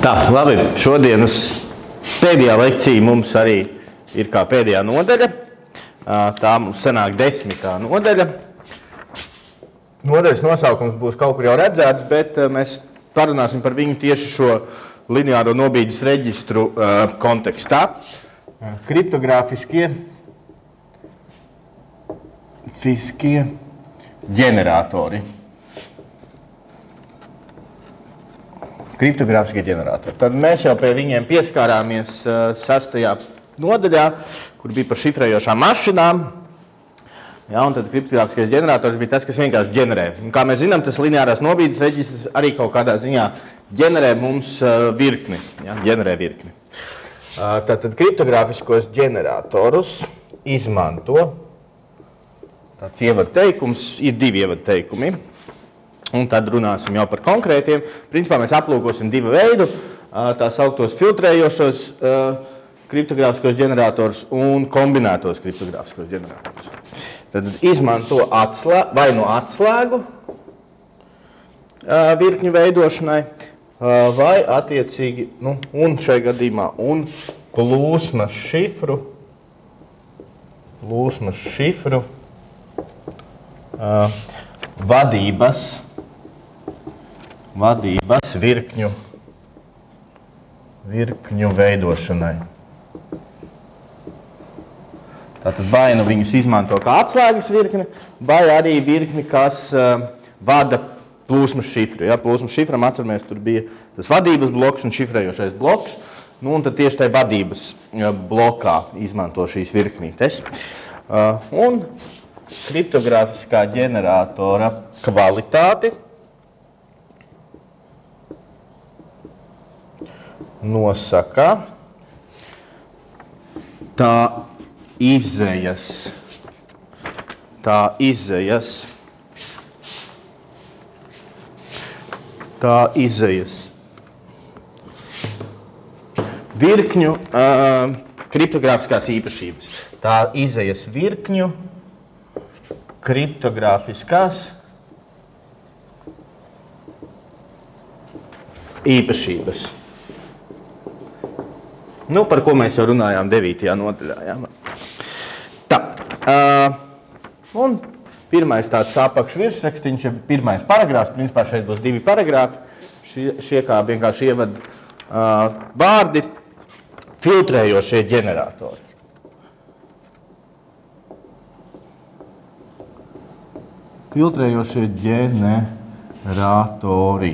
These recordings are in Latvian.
Tā, labi, šodienas pēdējā lekcija mums arī ir kā pēdējā nodaļa. Tā mums sanāk 10. nodaļa. Nodaļas nosaukums būs kaut kur jau redzēts, bet mēs parunāsim par viņu tieši šo lineāro nobīdes reģistru kontekstā. Kriptogrāfiskie ģeneratori. Kriptogrāfiskie ģeneratori. Tad mēs jau pie viņiem pieskārāmies 6. nodaļā, kur bija par šifrējošām mašinām. Ja, un tad kriptogrāfiskais ģenerators bija tas, kas vienkārši ģenerē. Un kā mēs zinām, tas lineārās nobīdes reģistrs arī kaut kādā ziņā ģenerē mums virkni. Ja, ģenerē virkni. Tātad kriptogrāfiskos ģeneratorus izmanto. Tāds ievadteikums, ir 2 ievadteikumi. Un tad runāsim jau par konkrētiem. Principā mēs aplūkosim 2 veidu, tā sauktos filtrējošos kriptogrāfiskos ģeneratorus un kombinētos kriptogrāfiskos ģeneratorus. Tad izmanto vai no atslēgu virkņu veidošanai, vai attiecīgi, un šajā gadījumā, un plūsmas šifru vadības virkņu veidošanai. Tātad vai nu viņus izmanto kā atslēgas virkni, vai arī virkni, kas vada plūsmas šifru. Ja, plūsmas šifram atceramies, tur bija tas vadības bloks un šifrējošais bloks. Un tad tieši tajā vadības blokā izmanto šīs virknītes. Un kriptogrāfiskā ģeneratora kvalitāti nosaka tā izējas virkņu kriptogrāfiskās īpašības. Tā izējas virkņu kriptogrāfiskās īpašības. Par ko mēs jau runājām 9. nodaļā. Ja? Tā. Un pirmais tāds apakšvirsrakstiņš, pirmais paragrāfs, principā šeit būs 2 paragrāfi. Šie kā vienkārši ievad vārdi filtrējošie ģeneratori. Filtrējošie ģeneratori.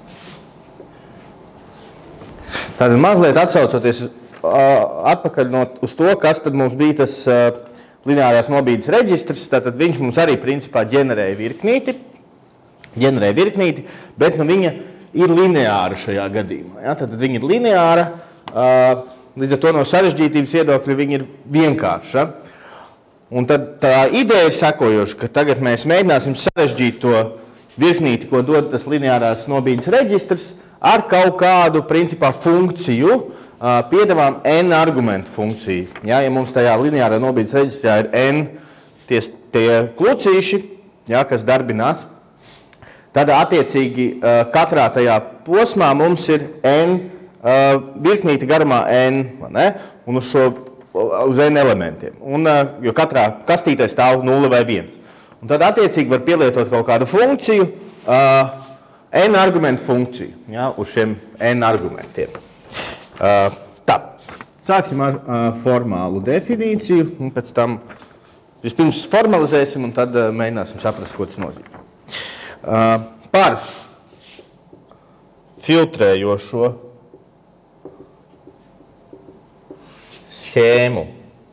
Tātad mazliet atsaucoties atpakaļ uz to, kas tad mums bija tas lineārās nobīdes reģistrs, tātad viņš mums arī principā ģenerēja virknīti, bet viņa ir lineāra šajā gadījumā. Ja? Tātad viņa ir lineāra, līdz ar to no sarežģītības viedokļa viņa ir vienkārša. Un tad tā ideja ir sekojoša, ka tagad mēs mēģināsim sarežģīt to virknīti, ko dod tas lineārās nobīdes reģistrs, ar kaut kādu principā funkciju, piedāvām n argumentu funkciju. Ja mums tajā lineārā nobīdes reģistrā ir n tie klucīši, ja, kas darbinās, tad attiecīgi katrā tajā posmā mums ir n virknīti garumā n, ne? Un uz n elementiem. Jo katrā kastītē stāv 0 vai 1. Un tad attiecīgi var pielietot kaut kādu funkciju, n argumentu funkciju, ja, uz šiem n argumentiem. Tā, sāksim ar formālu definīciju, un pēc tam vispirms formalizēsim, un tad mēģināsim saprast, ko tas nozīmē. Par filtrējošo schēmu.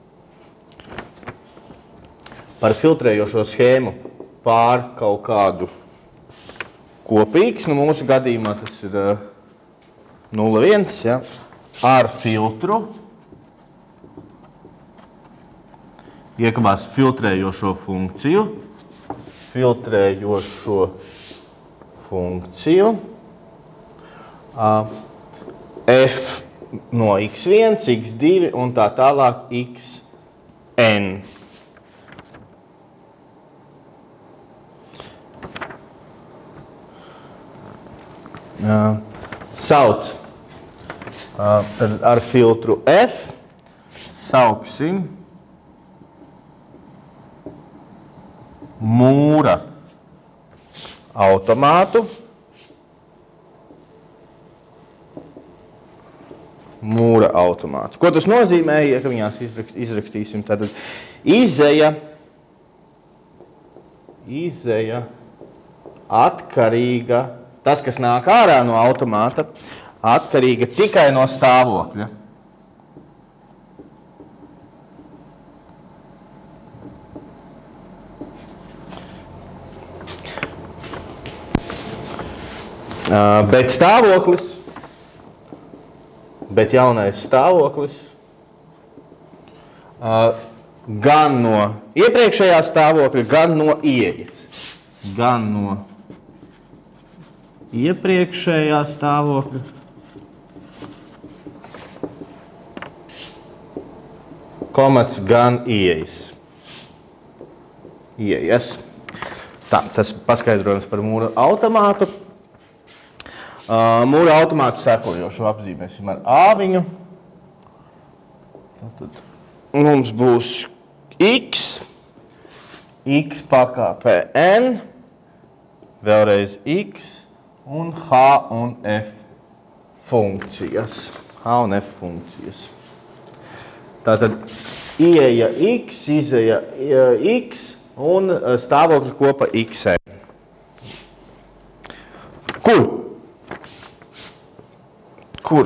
Par filtrējošo schēmu pār kaut kādu kopīgs, mūsu gadījumā tas ir 0,1, ja, ar filtru, iekavās filtrējošo funkciju, f no x1, x2 un tā tālāk xn. Sauc Tad ar filtru F sauksim mūra automātu. Mūra automātu. Ko tas nozīmē, ja viņās izrakstīsim? Tātad izeja atkarīga, tas, kas nāk ārā no automāta, atkarīga tikai no stāvokļa. Bet jaunais stāvoklis gan no iepriekšējā stāvokļa, gan no ieejas. Gan no iepriekšējā stāvokļa, komats gan ieejas. Tā, tas paskaidrojums par mūra automātu. Mūra automātu sekojošo apzīmēsim ar āviņu. Tad mums būs x pakāpē n, vēlreiz x un h un f funkcijas. Tātad ieeja x, izeja x un stāvokļa kopa xn. Kur?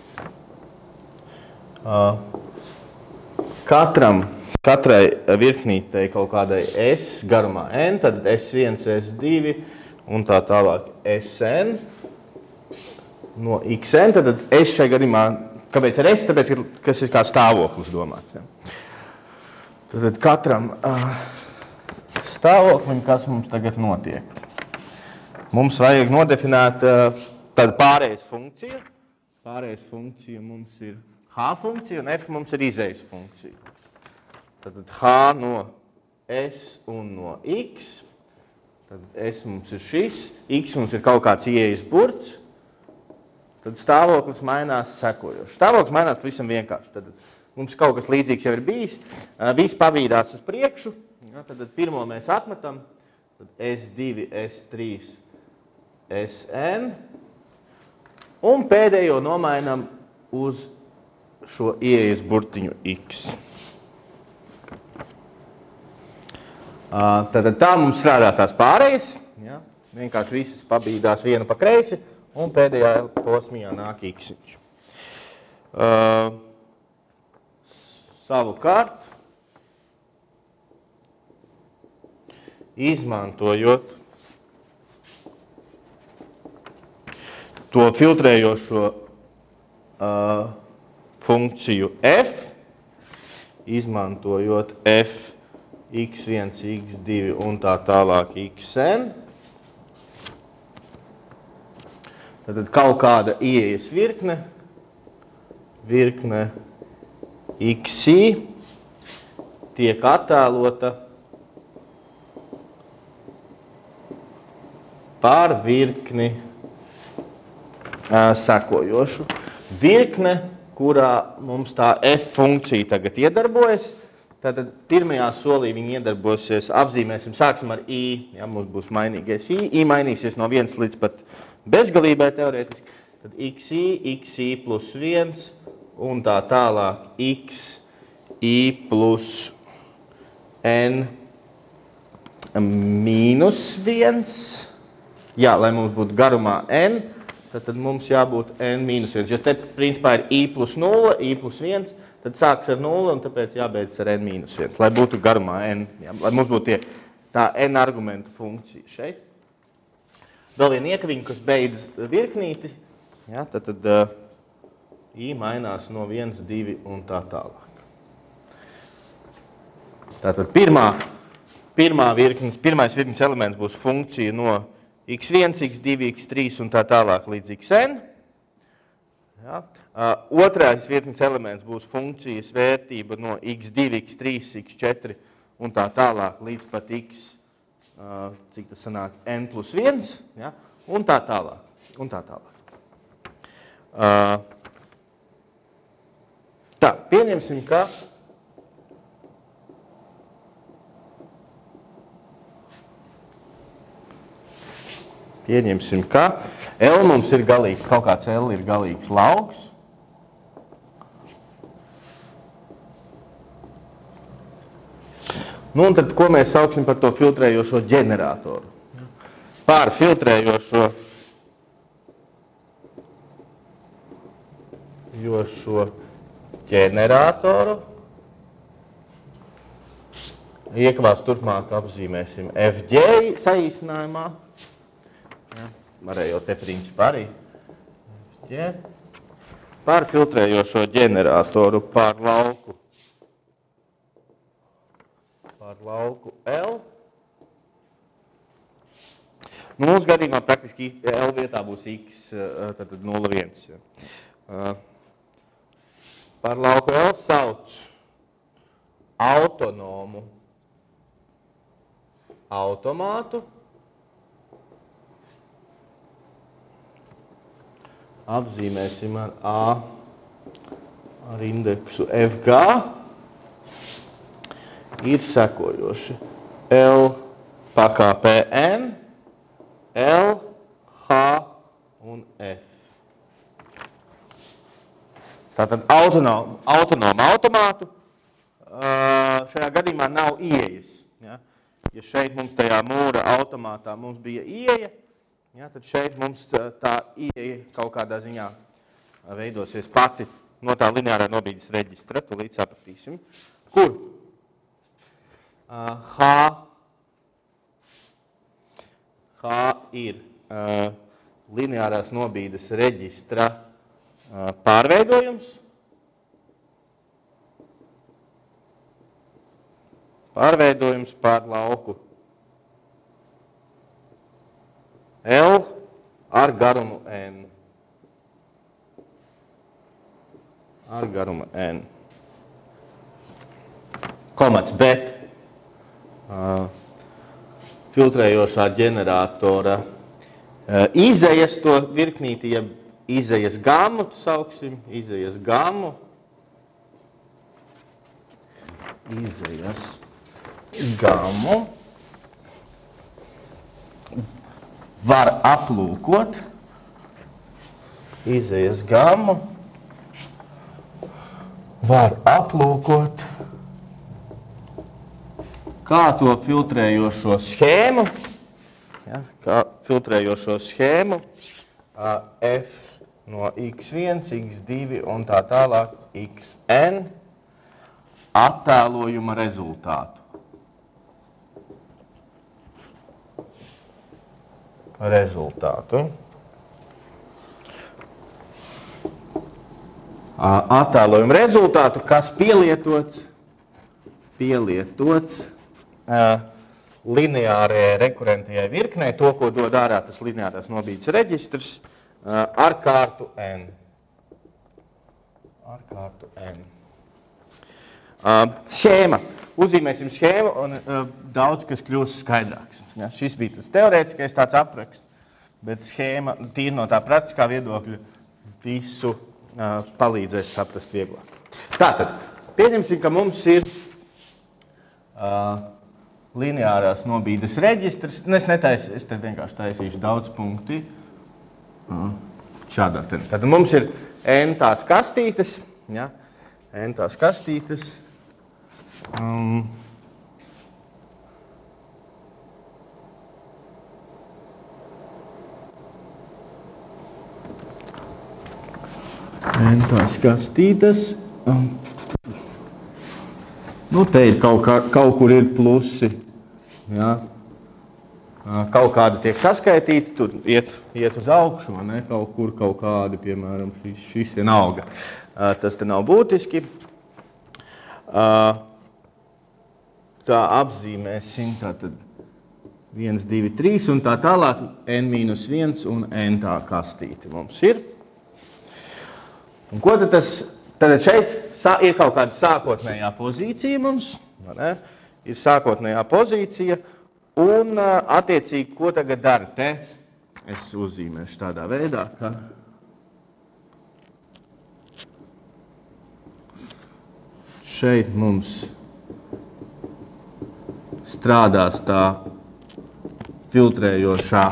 Katrai virknītei kaut kādai S garumā N, tad S1, S2 un tā tālāk Sn no Xn, tad S šai gadījumā, kāpēc ir S? Tāpēc, kas ir kā stāvoklis domāts. Ja? Tad katram stāvoklim, kas mums tagad notiek? Mums vajag nodefinēt tādu pārējas funkciju. Pārējais funkcija mums ir H funkcija un F mums ir izejas funkcija. Tad H no S un no X. Tad S mums ir šis, X mums ir kaut kāds ieejas burts. Tad stāvoklis mainās sekojoši. Stāvoklis mainās pavisam vienkārši. Tad mums kaut kas līdzīgs jau ir bijis. Viss pavīdās uz priekšu. Ja, tad pirmo mēs atmetam. Tad S2, S3, Sn. Un pēdējo nomainam uz šo ieejas burtiņu X. Tātad tā mums strādā tās pārējas. Ja? Vienkārši visas pabīdās vienu pa kreisi un pēdējā posmijā nāk X. Savukārt, izmantojot to filtrējošo funkciju f, izmantojot f, x1, x2 un tā tālāk xn. Tad kaut kāda ieejas virkne xi tiek attēlota par virkni sekojošu. Virkne, kurā mums tā f funkcija tagad iedarbojas. Tātad pirmajā solī viņi iedarbosies, apzīmēsim, sāksim ar i. Ja, mums būs mainīgais i. I mainīsies no 1 līdz pat bezgalībai teorētiski. Tad xi plus 1 un tā tālāk xi plus n mīnus 1. Jā, lai mums būtu garumā n. Tad mums jābūt n mīnus 1. Jo te principā ir i plus 0, i plus 1, tad sāks ar 0 un tāpēc jābeidz ar n mīnus 1. Lai būtu garumā n, jā, lai mums būtu tā n argumentu funkcija šeit. Vēl viena iekaviņa, kas beidz virknīti, jā, tad i mainās no 1, 2 un tā tālāk. Tātad pirmais virknes elements būs funkcija no x1, x2, x3 un tā tālāk līdz xn. Ja. Otrais virknes elements būs funkcijas vērtība no x2, x3, x4 un tā tālāk līdz pat x, cik tas sanāk, n plus 1, ja, un tā tālāk. Tā, pieņemsim, ka L mums ir galīgs, kaut kāds L ir galīgs lauks. Nu, un tad, ko mēs sauksim par to filtrējošo ģeneratoru? Pār filtrējošo ģeneratoru iekvās turpmāk apzīmēsim FG saīsinājumā. Ja, varēja jau te principā arī. FG. Pār filtrējošo ģeneratoru pār lauku L. Nu, mūsu gadījumā praktiski L vietā būs X, tad 0,1. Par lauku L sauc autonomu automātu. Apzīmēsim ar A ar indeksu FG. Ir sekojoši L pakāpē N, L, H un F. Tātad autonomu automātu šajā gadījumā nav ieejas. Ja? Ja šeit mums tajā mūra automātā mums bija ieeja, ja, tad šeit mums tā ieeja kaut kādā ziņā veidosies pati no tā lineārā nobīdes reģistra, tūlīt sapratīsim. Kur? H ir lineārās nobīdes reģistra pārveidojums. Pārveidojums pār lauku L ar garumu N. Ar garumu N. Komats, bet filtrējošā ģeneratora izejas to virknīti, ja izejas gammu, sauksim, izejas gammu. Izejas gammu var aplūkot. Izejas gammu var aplūkot kā to filtrējošo schēmu, ja, F no X1, X2 un tā tālāk Xn attēlojuma rezultātu. Attēlojuma rezultātu, kas pielietots lineārajai rekurentajai virknei, to, ko dod ārā tas lineārās nobīdes reģistrs, ar kārtu N. Schēma. Uzzīmēsim schēmu un daudz, kas kļūs skaidrāks. Ja, šis bija tas teorētiskais tāds apraksts, bet schēma tīri no tā praktiskā viedokļa visu palīdzēs saprast vieglāk. Tātad, pieņemsim, ka mums ir lineārās nobīdes reģistrs. Es te vienkārši taisīšu daudz punkti. Šādā te. Tad mums ir N tās kastītes. Ja? N tās kastītes. N tās kastītes. Nu, te ir kaut kur ir plusi, ja. Kaut kādi tiek saskaitīti, tur iet uz augšu, ne? Kaut kur kaut kādi, piemēram, šis vienalga. Tas te nav būtiski. Tā apzīmēsim, tātad 1, 2, 3 un tā tālāk N-1 un N tā kastīte mums ir. Un ko tad tas, tad šeit ir kaut kāda sākotnējā pozīcija mums, ne? Ir sākotnējā pozīcija, un attiecīgi, ko tagad dara te? Es uzzīmēšu tādā veidā, ka šeit mums strādās tā filtrējošā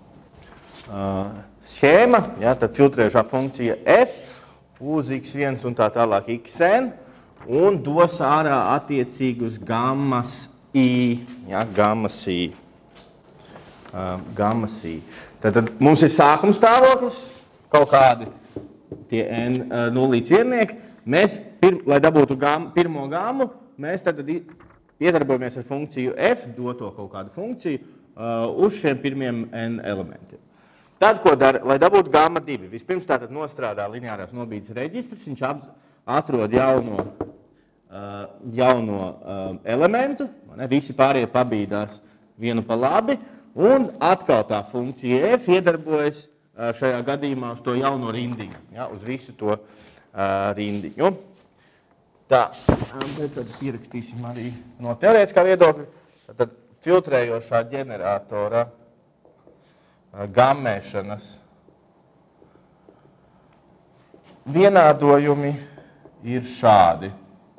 schēma, ja, tad filtrējošā funkcija f uz x1 un tā tālāk xn, un dos ārā attiecīgus gammas i, ja, gammas i. Tad mums ir sākuma stāvoklis, kaut kādi tie n nulīts viennieki. Mēs, lai dabūtu pirmo gammu, mēs tad iedarbojamies ar funkciju f, doto kaut kādu funkciju, uz šiem pirmiem n elementiem. Tad, ko dara, lai dabūtu gamma 2, vispirms tātad nostrādā lineārās nobīdes reģistrs, viņš atrod jauno elementu, visi pārējie pabīdās vienu pa labi, un atkal tā funkcija f iedarbojas šajā gadījumā uz to jauno rindiņu, ja, uz visu to rindiņu. Tā, bet tad pierakstīsim arī no teorētiskā viedokļa. Tad filtrējošā ģeneratora gammēšanas vienādojumi ir šādi.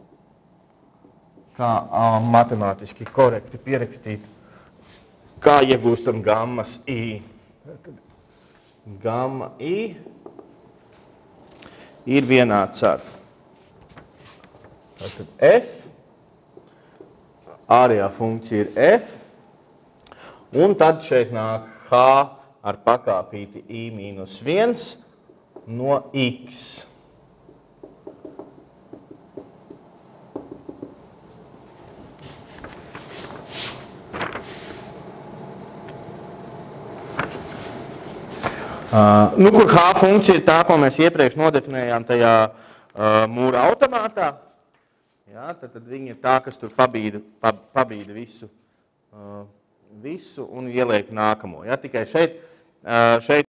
Kā matemātiski korekti pierakstīt, kā iegūstam gammas i. Gamma i ir vienāds ar f, ārējā funkcija ir f, un tad šeit nāk h ar pakāpīti i mīnus 1 no x. Kur h funkcija ir tā, ko mēs iepriekš nodefinējām tajā mūra automātā, ja, tad viņa ir tā, kas tur pabīda visu un ieliek nākamo. Ja, tikai šeit